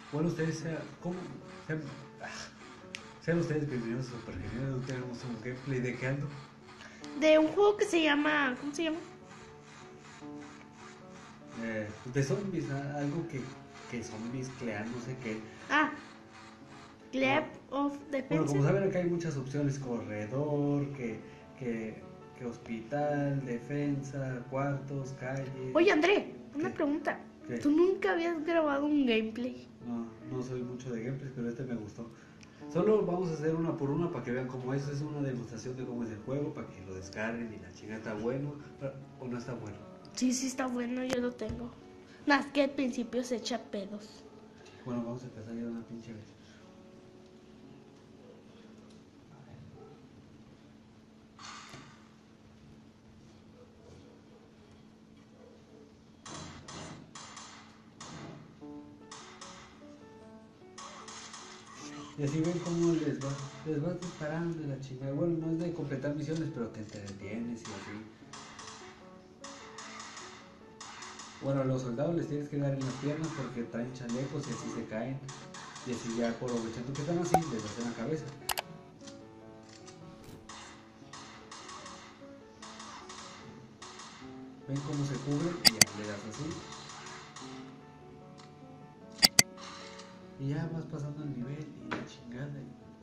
Bueno, ustedes sean, sean ustedes bienvenidos a Super Genial. Hoy tenemos un gameplay de qué ando. De un juego que se llama... ¿Cómo se llama? De zombies, algo que zombies crean, no sé qué. Ah, Club of Bueno, como Defense. saben, acá hay muchas opciones: corredor, que hospital, defensa, cuartos, calle. Oye, André, una ¿Qué? pregunta. ¿Qué? ¿Tú nunca habías grabado un gameplay? No soy mucho de gameplays, pero este me gustó. Solo vamos a hacer una por una para que vean cómo es una demostración de cómo es el juego, para que lo descarguen y la chingada está bueno o no está bueno. Sí, está bueno, yo lo tengo. Más que al principio se echa pedos. Bueno, vamos a empezar ya una pinche vez. Y así ven cómo les vas disparando de la chingada. Bueno, no es de completar misiones, pero te entretienes y así. Bueno, a los soldados les tienes que dar en las piernas porque traen chalecos y así se caen. Y así ya aprovechando que están así, les das en la cabeza. Ven cómo se cubren y ya le das así. Y ya vas pasando el nivel y la chingada.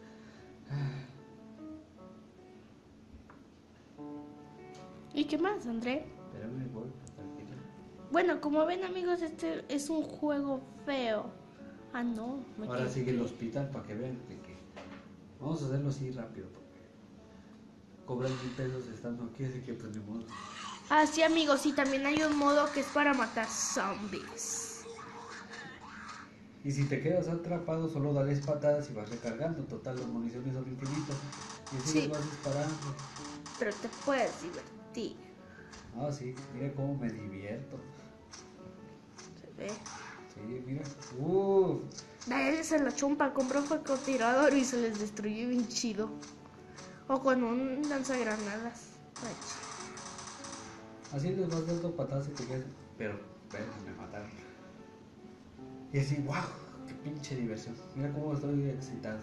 ¿Y qué más, André? Espérame, voy, tranquila. Bueno, como ven, amigos, este es un juego feo. Ah, no. Ahora sigue el hospital para que vean que vamos a hacerlo así rápido porque cobran 1,000 pesos estando aquí, así que pues ni modo. Ah, sí, amigos, y también hay un modo que es para matar zombies. Y si te quedas atrapado, solo dales patadas y vas recargando. Total, las municiones son infinitas. Y así Sí. les vas disparando. Pero te puedes divertir. Ah, sí, mira cómo me divierto. Se ve. Sí, mira. A él se la chompa, compró francotirador y se les destruyó bien chido. O con un lanzagranadas. Ay, Así les vas dando patadas y te quedas. Pero me mataron. Y así, wow, qué pinche diversión. Mira cómo estoy excitado.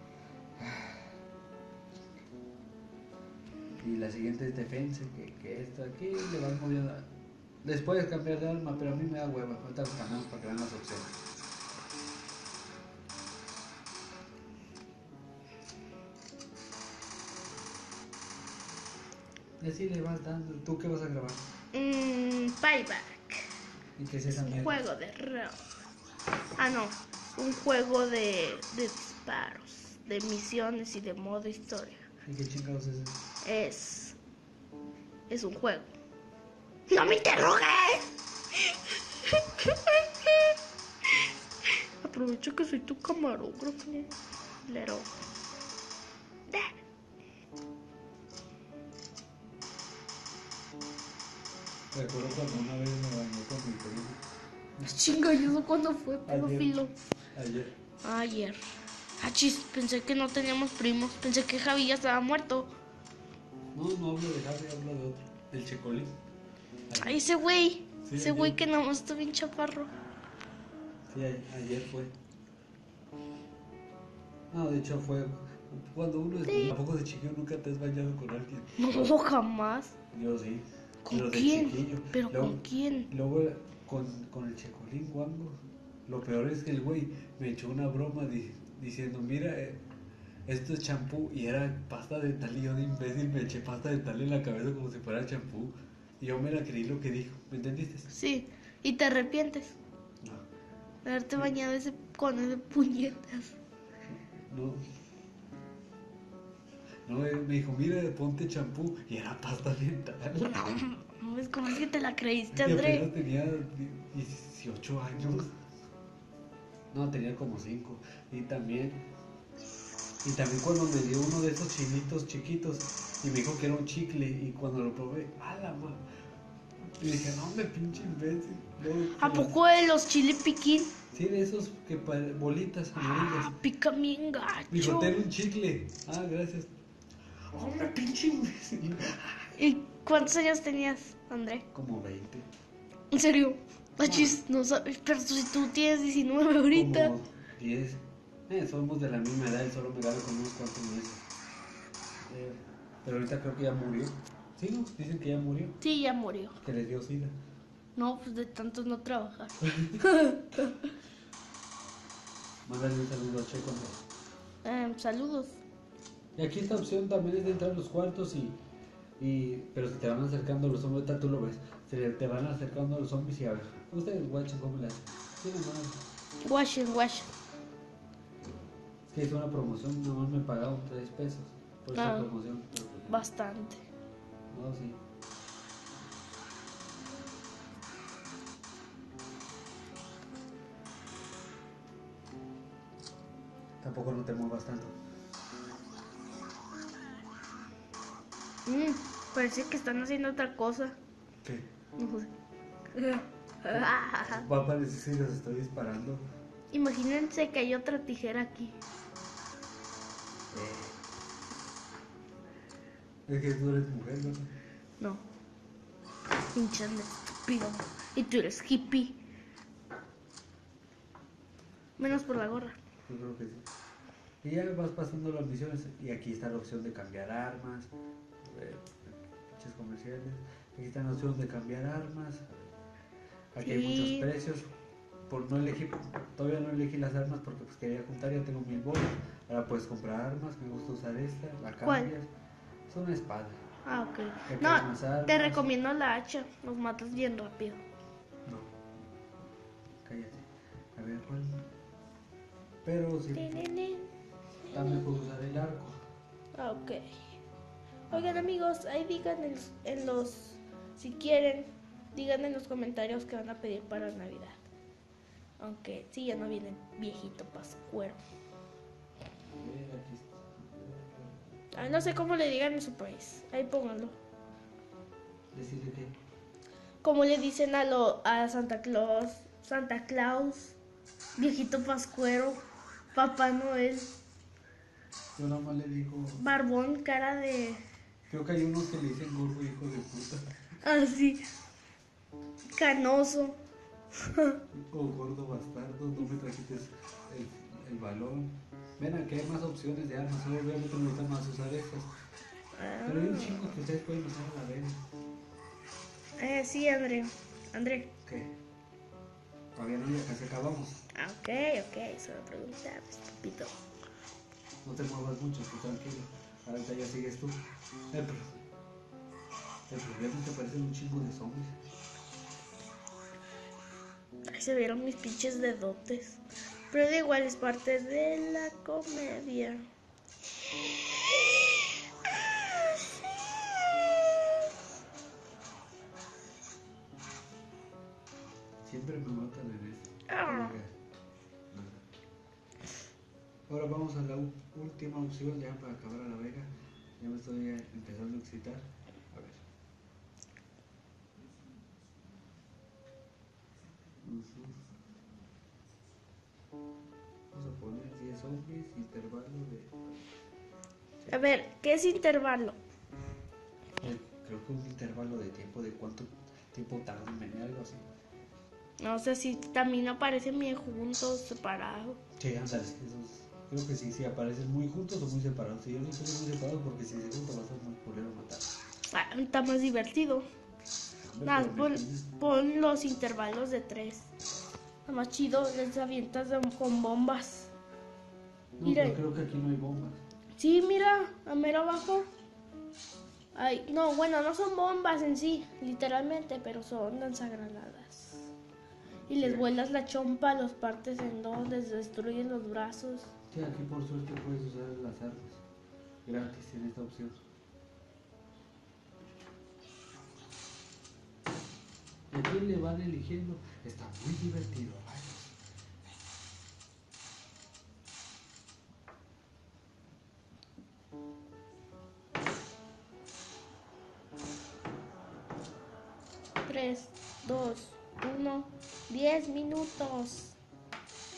Y la siguiente es defensa, que esta aquí le vas moviendo. Les puedes cambiar de arma, pero a mí me da hueva. Ahorita los cambiamos para que vean las opciones. Y así le vas dando. ¿Tú qué vas a grabar? Payback. ¿Y qué es esa Un mierda? juego de rol. Ah, no. Un juego de disparos, de misiones y de modo historia. ¿Y qué chingados es eso? Es un juego. ¡No me interrogues! Aprovecho que soy tu camarógrafo. Lero. Recuerdo cuando una vez me bañé con mi primo. Chinga, ¿y eso cuándo fue, pedófilo? Ayer. Achis, pensé que no teníamos primos. Pensé que Javi ya estaba muerto. No hablo de Javi, hablo de otro. Del Checolín. Ay, ese güey. Sí, Ese güey que nada más está bien chaparro. Sí, ayer fue. No, de hecho fue cuando uno es Sí. ¿A poco de chiquillo nunca te has bañado con alguien? No, jamás. Yo sí. ¿Con Pero de quién? chiquillo. ¿Pero Luego- con quién? Luego con el Checolín guango. Lo peor es que el güey me echó una broma diciendo, mira, esto es champú y era pasta dental y yo de imbécil me eché pasta dental en la cabeza como si fuera champú. Y yo me la creí lo que dijo, ¿me entendiste? Sí. ¿Y te arrepientes No, de haberte bañado con ese puñetas? no. No, me dijo, mira, ponte champú y era pasta dental. No, es como es que te la creíste, Y apenas André. tenía 18 años. No, tenía como 5. Y también cuando me dio uno de esos chinitos chiquitos y me dijo que era un chicle y cuando lo probé, ¡a la madre! Y dije, no, me pinche imbécil. Luego, ¿A poco de los chili piquín? Sí, de esos que bolitas amarillas. Ah, pica bien Me dijo, gacho. ten un chicle. Ah, gracias. Hombre, pinche imbécil. ¿Y cuántos años tenías, André? Como 20. ¿En serio? Achis, no sabes, pero si tú tienes 19 ahorita. Como 10. Somos de la misma edad y solo me gano con unos cuantos meses. Pero ahorita creo que ya murió. Sí, ¿no? Dicen que ya murió. Sí, ya murió. Que le dio sida. No, pues de tanto no trabajar. Mándale un saludo a Checo. Saludos. Y aquí esta opción también es de entrar a los cuartos pero si te van acercando los zombies, ahorita tú lo ves. Te van acercando los zombies y a ver. Ustedes guachen cómo le hacen. Sí, nomás. Wash. Es que hice una promoción, nomás me pagaron 3 pesos por esa promoción. Bastante. No, sí. Tampoco no te muevas tanto. Parece que están haciendo otra cosa. ¿Qué? No sé. Va a parecer si los estoy disparando. Imagínense que hay otra tijera aquí. Es que tú eres mujer, ¿no? No. Pinchan de estúpido. Y tú eres hippie. Menos por la gorra. Yo creo que sí. Y ya vas pasando las misiones y aquí está la opción de cambiar armas, pinches comerciales. Aquí está la opción de cambiar armas. Aquí hay muchos precios. Por no elegir, todavía no elegí las armas porque pues quería juntar, ya tengo 1000 bolas. Ahora puedes comprar armas, me gusta usar esta, la cambias. ¿Cuál? Es una espada. Ah, ok. Aquí No, hay más armas. te recomiendo la hacha. Los matas bien rápido. No. Cállate. A ver cuál. Pero sí. También puedo usar el arco. Ah, ok. Oigan amigos, ahí digan si quieren, digan en los comentarios que van a pedir para Navidad. Aunque sí, ya no viene viejito pascuero. No sé cómo le digan en su país. Ahí pónganlo. ¿Decirle qué? Como le dicen a Santa Claus, viejito pascuero, Papá Noel, Yo nada más le digo. barbón, cara de... Creo que hay unos que le dicen gordo, hijo de puta. así, canoso. O gordo bastardo, no me trajiste el balón. Ven, aquí hay más opciones de armas. Obviamente me gusta más usar estas. Pero hay un chingo que ustedes pueden usar a la vez. Sí, André. ¿Qué? Todavía no, ya casi acabamos. Ok, solo preguntar, estúpido. No te muevas mucho, tú tranquilo. Ahorita ya sigues tú. El problema es que aparecen un chingo de zombies. Ahí se vieron mis pinches dedotes. Pero da igual, es parte de la comedia. Siempre me matan en esto. Ah. Ahora vamos a la última opción ya para acabar a la vega. Ya me estoy empezando a excitar. A ver. Vamos a poner 10 zombies, intervalo de... A ver, ¿qué es intervalo? Creo que un intervalo de tiempo, de cuánto tiempo tarda en venir, algo así. No sé si también aparecen bien juntos, separados. Sí, ándale, esos... Creo que sí, aparecen muy juntos o muy separados. Si yo no estoy muy separados porque si se juntan va a ser muy culero matar. Está más divertido. Nada, pon los intervalos de 3. Está más chido, les avientas con bombas. No, mira, pero creo que aquí no hay bombas. Sí, mira, a mero abajo. Ay, no, bueno, no son bombas en sí, literalmente, pero son lanzagranadas. Y les vuelas la chompa, los partes en dos, les destruyen los brazos. Sí, aquí por suerte puedes usar las armas gratis en esta opción. ¿Y a quién le van eligiendo? Está muy divertido. Ay. 3, 2, 1, 10 minutos.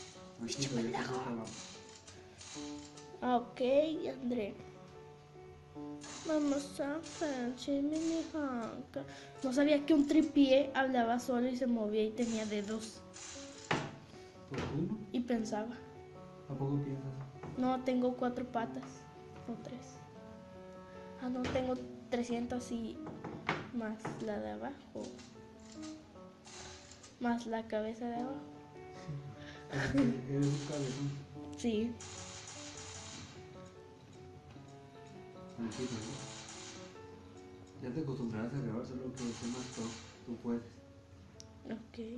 Ok, André. Vamos a hacer Jiminy Honka. No sabía que un tripié hablaba solo y se movía y tenía dedos. ¿Por uno? Y pensaba. ¿A poco piensas? No, tengo 4 patas. O 3. Ah, no, tengo 300 y más la de abajo. Más la cabeza de abajo. Eres un cabezón. Sí. Tranquilo, ¿no? Ya te acostumbrarás a grabar solo que esté más pro. Tú puedes. Ok.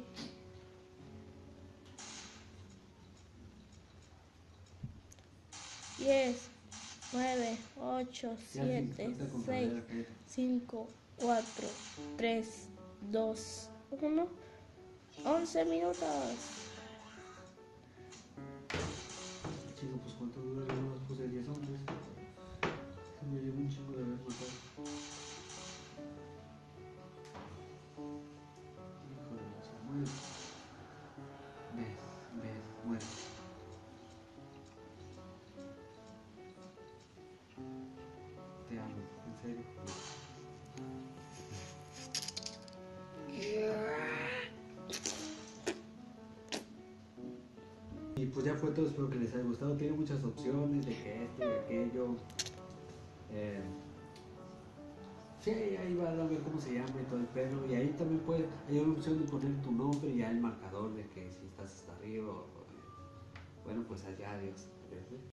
Diez, 9, 8, Ya sin 7, tanta 6, controladera, cállate. 5, 4, 3, 2, 1. 11 minutos. Chico, pues cuánto dura, yo nomás puse 10 hombres. Se me lleva un chingo de haber matado. Hijo de la chingada, muere. Muere. Te amo, en serio. Y pues ya fue todo, espero que les haya gustado. Tiene muchas opciones de que esto y aquello. Sí, ahí van a ver cómo se llama y todo el pedo. Y ahí también hay una opción de poner tu nombre y ya el marcador de que si estás hasta arriba o bueno, pues allá, adiós.